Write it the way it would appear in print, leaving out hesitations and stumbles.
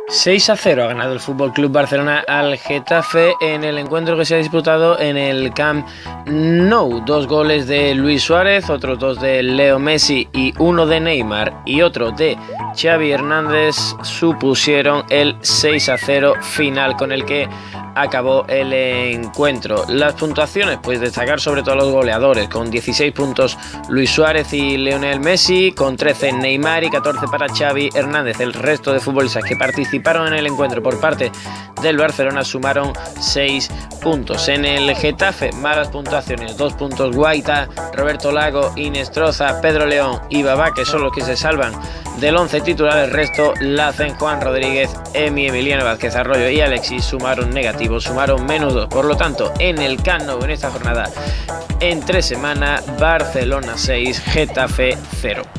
6-0 ha ganado el Fútbol Club Barcelona al Getafe en el encuentro que se ha disputado en el Camp Nou. 2 goles de Luis Suárez, otros 2 de Leo Messi y uno de Neymar y otro de Xavi Hernández supusieron el 6-0 final con el que acabó el encuentro. Las puntuaciones, pues destacar sobre todo a los goleadores, con 16 puntos Luis Suárez y Lionel Messi, con 13 Neymar y 14 para Xavi Hernández. El resto de futbolistas que participaron en el encuentro por parte del Barcelona sumaron 6 puntos. En el Getafe, malas puntuaciones, 2 puntos Guaita, Roberto Lago, Inestroza, Pedro León y Babá, que son los que se salvan del 11 titular. El resto la hacen Juan Rodríguez, Emiliano Vázquez Arroyo y Alexis, sumaron negativos, sumaron -2. Por lo tanto, en el Camp Nou, en esta jornada, en 3 semanas, Barcelona 6, Getafe 0.